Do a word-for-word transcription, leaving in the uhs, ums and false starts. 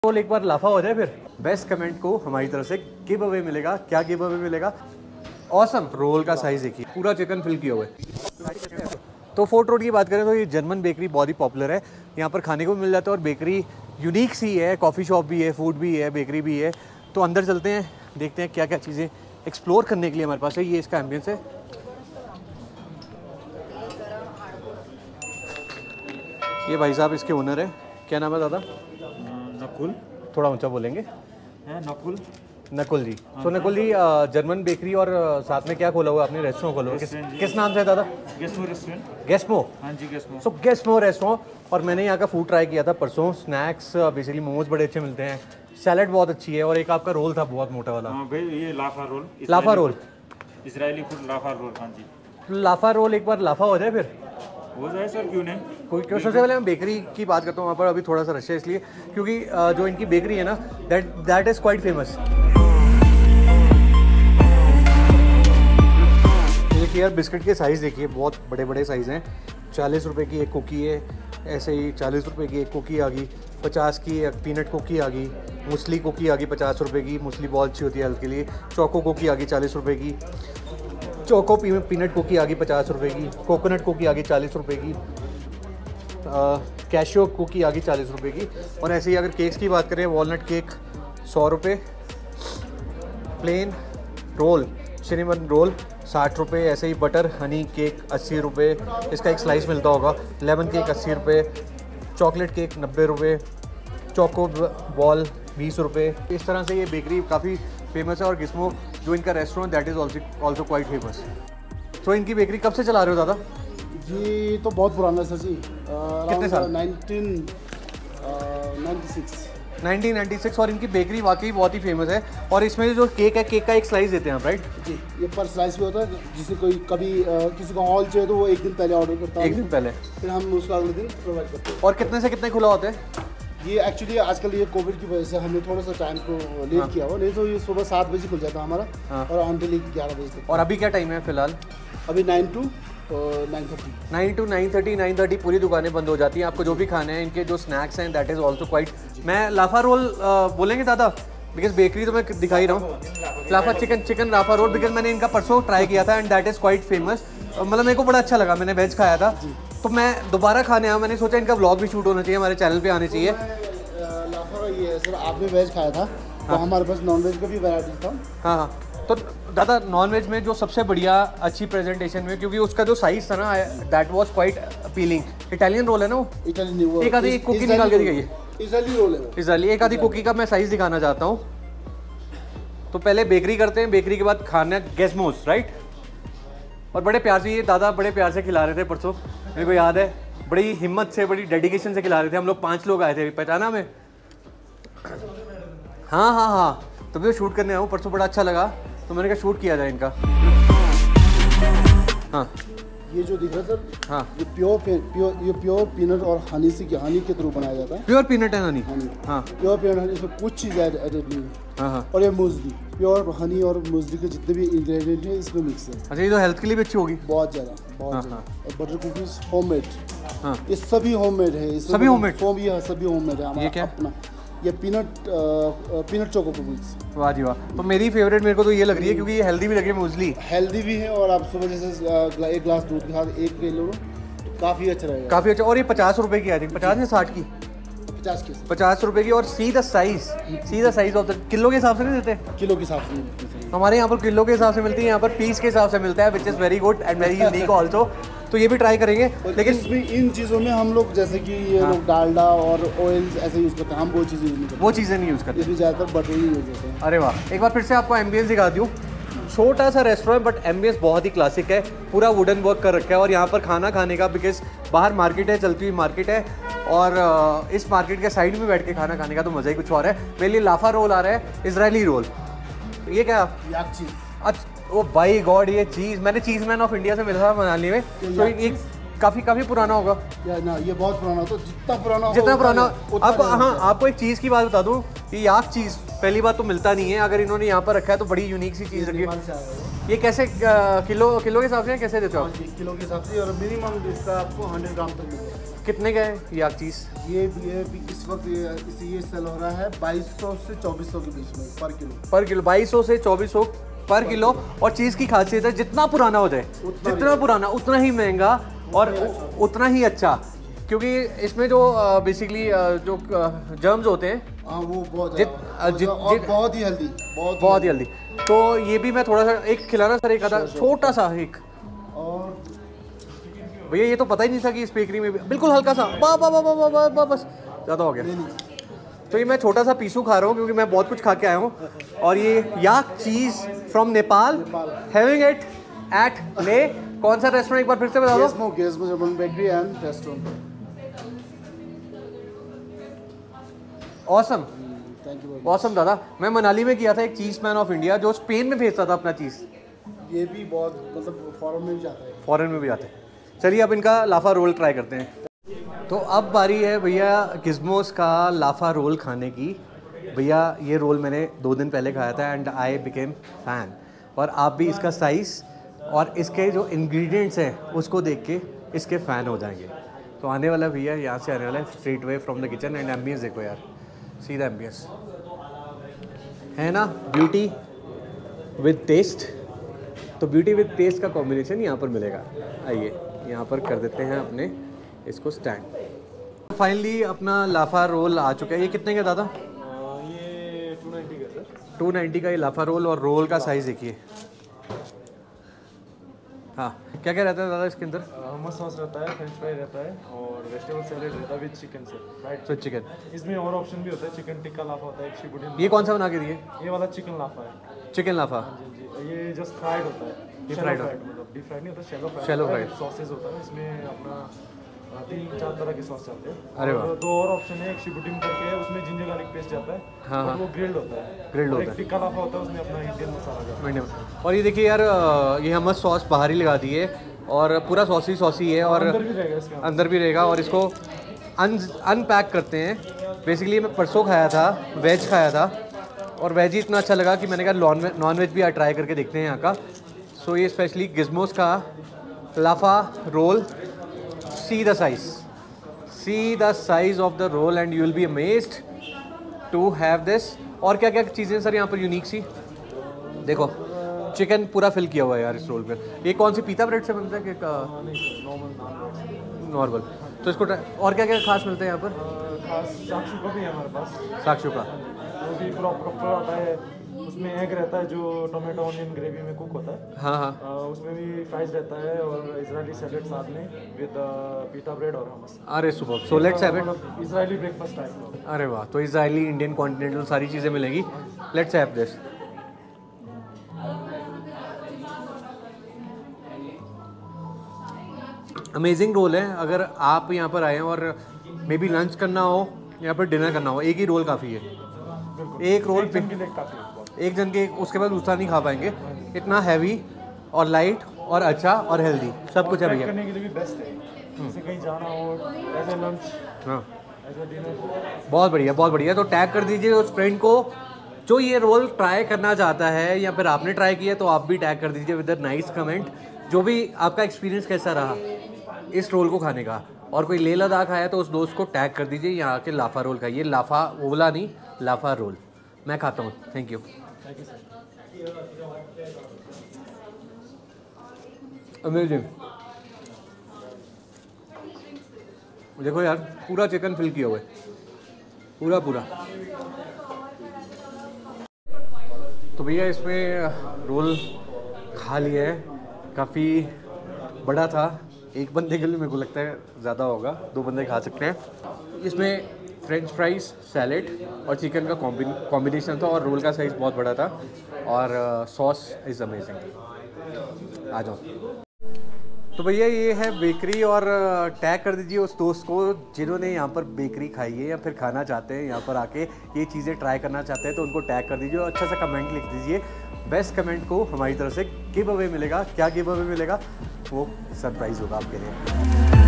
Role एक बार लाफा हो जाए फिर बेस्ट कमेंट को हमारी तरफ से गिव अवे मिलेगा। क्या गिव अवे मिलेगा? ऑसम रोल का साइज देखिए, पूरा चिकन फिल किया हुआ है। तो फोर्ट रोड की बात करें तो ये जर्मन बेकरी बहुत ही पॉपुलर है, यहाँ पर खाने को भी मिल जाता है और बेकरी यूनिक सी है, कॉफ़ी शॉप भी है, फूड भी है, बेकरी भी है। तो अंदर चलते हैं, देखते हैं क्या क्या चीज़ें एक्सप्लोर करने के लिए हमारे पास है। ये इसका एम्बियंस है। ये भाई साहब इसके ओनर है, क्या नाम है दादा? नकुल। थोड़ा ऊंचा बोलेंगे। Hi Nakul. Nakul ji. So Nakul ji, German bakery और साथ में क्या खोला हुआ आपने? रेस्टोरेंट खोला हुआ, किस, किस नाम से है दादा? गेस्मो रेस्टोरेंट। गेस्मो। हाँ जी गेस्मो। सो गेस्मो रेस्टोरेंट। और मैंने यहाँ का फूड ट्राई किया था परसों। स्नैक्स बेसिकली मोमोज बड़े अच्छे मिलते हैं, सैलड बहुत अच्छी है और एक आपका रोल था बहुत मोटा वाला। हाँ भाई ये लाफा रोल। लाफा रोल, इजरायली फूड लाफा रोल। हाँ जी। लाफा रोल एक बार लाफा हो जाए फिर हो जाए सर, क्यों नहीं। कोई क्यों। सबसे पहले मैं बेकरी की बात करता हूँ। वहाँ पर अभी थोड़ा सा रश है इसलिए क्योंकि जो इनकी बेकरी है ना, that that is quite famous. देखिए यार, बिस्किट के साइज़ देखिए, बहुत बड़े बड़े साइज़ हैं। चालीस रुपए की एक कुकी है, ऐसे ही चालीस रुपए की एक कुकी आ गई, पचास की एक पीनट कुकी आ गई, मूसली कुकी आ गई पचास रुपए की, मूसली बहुत अच्छी होती है हेल्थ के लिए। चोको कुकी आ गई चालीस रुपए की, चोको पी, पीनट कुकी आ गई पचास रुपए की, कोकोनट कुकी आ गई चालीस रुपए की, कैशियो कुकी आ गई चालीस रुपए की। और ऐसे ही अगर केक्स की बात करें, वॉलनट केक सौ रुपये, प्लेन रोल सिनेमन रोल साठ रुपये, ऐसे ही बटर हनी केक अस्सी रुपये, इसका एक स्लाइस मिलता होगा। लेमन केक अस्सी रुपये, चॉकलेट केक नब्बे रुपये, चोको बॉल बीस रुपये। इस तरह से ये बेकरी काफ़ी फेमस है। और गिस्मो जो इनका restaurant that is also also quite famous. तो इनकी बेकरी कब से चला रहे हो दादा? जी तो बहुत पुराना है सर जी। कितने साल? Nineteen ninety six. Nineteen ninety six. और इनकी बेकरी वाकई बहुत ही फेमस है। और इसमें जो केक है, केक का एक स्लाइस देते हैं आप, राइट जी। ये पर स्लाइस भी होता है, जिसे कोई कभी आ, किसी को हॉल चाहिए तो वो एक दिन पहले ऑर्डर करता है, एक दिन पहले, फिर हम उसका अगले दिन प्रोवाइड करते हैं। और कितने से कितने खुला होता है ये? एक्चुअली आजकल ये कोविड की वजह से हमने थोड़ा सा टाइम को लेट हाँ। किया हुआ, नहीं तो ये सुबह सात बजे खुल जाता हमारा। हाँ। और अंटिल ग्यारह बजे तक। और अभी क्या टाइम है फिलहाल? अभी nine to nine thirty nine to nine thirty nine thirty पूरी दुकानें बंद हो जाती हैं। आपको जो भी खाने हैं, इनके जो स्नैक्स हैं दैट इज़ ऑल्सो क्वाइट। मैं लाफा रोल बोलेंगे दादा, बिकॉज बेकरी तो मैं दिखा ही रहा हूँ। लाफा चिकन चिकन लाफा रोल, बिकॉज मैंने इनका परसों ट्राई किया था and that is quite famous. मतलब मेरे को बड़ा अच्छा लगा, मैंने वेज खाया था तो मैं दोबारा खाने आया। मैंने सोचा इनका व्लॉग भी शूट होना चाहिए, हमारे चैनल पर आने चाहिए। लाफा ये सर, आपने वेज खाया था तो हमारे पास नॉन वेज का भी वैरायटी था। हाँ हाँ। तो दादा नॉन वेज में जो सबसे बढ़िया अच्छी प्रेजेंटेशन में, क्योंकि उसका जो साइज था ना that was quite appealing. Italian roll है ना वो? इटालियन। एक आधी कुकी निकाल के दिखाइए। इजरायली रोल है। इजरायली एक आधी कुकी का मैं साइज दिखाना चाहता हूँ। तो पहले बेकरी करते हैं, बेकरी के बाद खाना गेस्मोस, राइट। और बड़े प्यार से ये दादा बड़े प्यार से खिला रहे थे परसों, मेरे को याद है। बड़ी हिम्मत से, बड़ी डेडिकेशन से खिला रहे थे। हम लोग पाँच लोग आए थे, पहचाना हमें? हाँ हाँ हाँ। तो मैं शूट करने आऊँ, परसों बड़ा अच्छा लगा तो मैंने कहा शूट किया जाए इनका। हाँ ये जो दिख रहा है सर, हाँ ये प्योर प्योर ये प्योर पीनट और हनी से हनी के थ्रू बनाया जाता है। प्योर पीनट है हनी? हनी हाँ प्योर पीनट हनी, इसमें कुछ चीज़ एडेड नहीं है। हाँ हाँ। और ये मूसली प्योर हनी और मूसली के जितने भी इंग्रेडिएंट हैं इसमें मिक्स है। अच्छा, ये तो हेल्थ के लिए भी अच्छी होगी बहुत ज़्यादा, बहुत हाँ, ज़्यादा। हाँ। और बटर कुकीज होममेड। हाँ ये सभी होममेड है। सभी homemade? सभी सभी होममेड है हमारा। ये क्या? अपना ये पीनट पीनट चोको कुकीज। वाह जी वाह। तो मेरी फेवरेट मेरे को तो ये लग रही है क्योंकि ये हेल्दी भी लग रही है, मूसली हेल्दी भी है। और आप सुबह जैसे एक ग्लास दूध के साथ एक ले लो तो काफ़ी अच्छा रहेगा। काफ़ी अच्छा। और ये पचास रुपए की आई थिंक, पचास या साठ की? पचास की पचास रुपए की। और see the size, see the size of the kilo के हिसाब से नहीं देते? किलो के हिसाब से नहीं मिलती है। हमारे यहाँ पर किलो के हिसाब से मिलती है, यहाँ पर पीस के हिसाब से मिलता है, which is very good and very unique also. तो ये भी ट्राई करेंगे। लेकिन इसमें इन चीज़ों में हम लोग जैसे कि ये हाँ। लोग डालडा और ऑयल्स ऐसे यूज़ करते हैं, हम वो चीज़ें यूज़ नहीं करते। वो चीज़ें नहीं यूज़ करते। इसमें ज़्यादातर बटर ही यूज़ होते हैं। अरे वाह। एक बार फिर से आपको एम्बियंस दिखा दूँ। छोटा सा रेस्टोरेंट बट एम्बियंस बहुत ही क्लासिक है, पूरा वुडन वर्क कर रखा है। और यहाँ पर खाना खाने का, बिकॉज बाहर मार्केट है, चलती हुई मार्केट है, और इस मार्केट के साइड में बैठ के खाना खाने का तो मज़ा ही कुछ और है। मेरे लिए लाफा रोल आ रहा है, इजरायली रोल। ये क्या? याक चीज़। अच्छा ओ बाई गॉड, ये चीज़ मैंने चीज़ मैन ऑफ इंडिया से मिला था मनाली में। तो ये काफ़ी काफ़ी पुराना होगा या ना, ये बहुत पुराना। तो जितना पुराना जितना पुराना आपको। हाँ, हाँ, आपको एक चीज़ की बात बता दूँ, ये याक चीज़ पहली बात तो मिलता नहीं है। अगर इन्होंने यहाँ पर रखा है तो बड़ी यूनिक सी चीज़ रखी है। ये कैसे किलो किलो के हिसाब से कैसे देते हो आप? किलो के हिसाब से। और मिनिमम इसका आपको हंड्रेड ग्राम तक मिलेगा। कितने का है ये आप चीज़? ये ये भी इस वक्त ये इसी ये सेल हो रहा है बाईस सौ से चौबीस सौ के बीच में पर किलो। पर किलो बाईस सौ से चौबीस सौ पर किलो। और चीज़ की खासियत है जितना पुराना हो जाए, जितना पुराना उतना ही महंगा और उतना ही अच्छा, क्योंकि इसमें जो बेसिकली जो जर्म्स होते हैं हाँ वो बहुत जित, ज़्यादा, जित, और जित, बहुत ही हेल्दी, बहुत बहुत ही हेल्दी। तो ये भी मैं थोड़ा सा एक खिलाना सर, एक आधा छोटा सा एक। और भैया ये तो पता ही नहीं था कि इस बेकरी में भी बिल्कुल हल्का सा बा बा बा बा बा बा बा बस ज़्यादा हो गया। तो ये मैं छोटा सा पीसू खा रहा हूँ क्योंकि मैं बहुत कुछ खा के आया हूँ। और ये yak cheese from Nepal, having it at Leh, कौन सा रेस्टोरेंट एक बार फिर से बता दो? Gizmo Gizmo German bakery and restaurant. Awesome, thank you. Awesome दादा। मैं मनाली में किया था एक चीज़ मैन ऑफ इंडिया जो स्पेन में भेजता था अपना चीज़। ये भी बहुत मतलब फॉरेन में भी जाता है। फॉरेन में भी जाते हैं। चलिए अब इनका लाफा रोल ट्राई करते हैं। तो अब बारी है भैया गिज़मोस का लाफा रोल खाने की। भैया ये रोल मैंने दो दिन पहले खाया था एंड आई बिकेम फ़ैन। और आप भी इसका साइज़ और इसके जो इंग्रेडिएंट्स हैं उसको देख के इसके फ़ैन हो जाएंगे। तो आने वाला भैया यहाँ से आने वाला है straight way from the kitchen. And ambience देखो यार, सी द एम्बियंस है ना, ब्यूटी विद टेस्ट। तो ब्यूटी विद टेस्ट का कॉम्बिनेशन यहाँ पर मिलेगा। आइए यहाँ पर कर देते हैं अपने इसको स्टैंड। फाइनली अपना लाफा रोल आ चुका है। ये कितने का दादा? ये टू नाइन्टी का सर। टू नाइन्टी का ये लाफा रोल। और रोल का साइज़ देखिए। हाँ, क्या क्या रहता है दादा इसके अंदर? हमस सॉस रहता है, फ्रेंच फ्राई रहता है और वेजिटेबल सैलेड रहता है विद चिकन सर, राइट? तो चिकन, इसमें और ऑप्शन भी होता है, चिकन टिक्का लाफा होता है, एक शिबुडिन। ये कौन सा बना के दिए? ये वाला चिकन लाफा है। चिकन लाफा। जी जी, ये जस्ट फ्राइड होता है। ये Shallow fried fried, होता है। मतलब डीप फ्राइड नहीं होता, shallow fried. Shallow fried। Sausage होता है इसमें, अपना अ, तीन चार तरह के सॉस जाते हैं। अरे वाह। और दो और ऑप्शन है, एक शिबुडिन करके है, उसमें जिंजर गार्लिक पेस्ट जाता है। हाँ, और हाँ। वो ग्रिल्ड होता है। ग्रिल्ड और होता एक है। टिक्का लाफा होता है, उसमें अपना इंडियन मसाला जाता है। मीडियम। और ये देखिए यार, ये हमस सॉस बाहर ही लगा दी है और पूरा सॉसी सॉसी है। और अंदर भी रहेगा इसके अंदर। अंदर भी रहेगा। और इसको अन अनपैक करते हैं। बेसिकली मैं परसों खाया था, वेज खाया था और वेज ही इतना अच्छा लगा कि मैंने कहा नॉन वेज नॉन वेज भी आज ट्राई करके देखते हैं यहाँ का। सो ये स्पेशली गिज़मोस का लाफा roll. See the size, see the size of the roll and you will be amazed to have this. और क्या क्या चीज़ें सर यहाँ पर यूनिक सी? देखो चिकन पूरा फिल किया हुआ है यार इस रोल पे। ये कौन सी पीता ब्रेड से बनता है कि नॉर्मल? तो इसको ट्राई- और क्या क्या खास मिलता है यहाँ पर? खास साक्षी का भी है हमारे पास। साक्षु का वो भी प्रॉपर आता है, उसमें एग रहता है जो टोमेटो ऑनियन ग्रेवी में कुक होता है। हाँ हाँ। अ, उसमें भी फ्राइज रहता है और इजरायली सैलेड साथ में विद पीटा ब्रेड और हमस। अरे super. So let's have it. मतलब इजरायली ब्रेकफास्ट टाइप। अरे वाह, तो इजरायली, इंडियन, कॉन्टिनेंटल सारी चीज़ें मिलेंगी। Let's have this. Amazing roll है। अगर आप यहाँ पर आए हैं और मे बी लंच करना हो या फिर डिनर करना हो, एक ही रोल काफ़ी है। एक रोल पे के लिए काफी है बहुत। एक जन के, उसके बाद दूसरा नहीं खा पाएंगे। इतना हैवी और लाइट और अच्छा और हेल्दी सब कुछ है पैक भैया। करने के लिए भी बेस्ट है, जैसे कहीं जाना हो एज ए लंच, हाँ, एज ए डिनर। बहुत बढ़िया, बहुत बढ़िया। तो टैग कर दीजिए उस फ्रेंड को जो ये रोल ट्राई करना चाहता है, या फिर आपने ट्राई किया तो आप भी टैग कर दीजिए विद अ नाइस कमेंट, जो भी आपका एक्सपीरियंस कैसा रहा इस रोल को खाने का। और कोई लेह लद्दाख आया तो उस दोस्त को टैग कर दीजिए यहाँ के लाफा रोल खाइए। लाफा ओला नहीं, लाफा रोल। मैं खाता हूँ। Thank you. अमेजिंग। देखो यार, पूरा चिकन फिल किया हुआ है, पूरा पूरा। तो भैया इसमें रोल खा लिया है। काफ़ी बड़ा था, एक बंदे के लिए मेरे को लगता है ज़्यादा होगा, दो बंदे खा सकते हैं। इसमें फ्रेंच फ्राइज, सैलेड और चिकन का कॉम्बिनेशन था और रोल का साइज़ बहुत बड़ा था और सॉस इज़ अमेजिंग। आ जाओ। तो भैया ये है बेकरी और टैग कर दीजिए उस दोस्त को जिन्होंने यहाँ पर बेकरी खाई है या फिर खाना चाहते हैं, यहाँ पर आके ये चीज़ें ट्राई करना चाहते हैं, तो उनको टैग कर दीजिए और अच्छा सा कमेंट लिख दीजिए। बेस्ट कमेंट को हमारी तरफ से गिव अवे मिलेगा। क्या गिव अवे मिलेगा वो सरप्राइज़ होगा आपके लिए।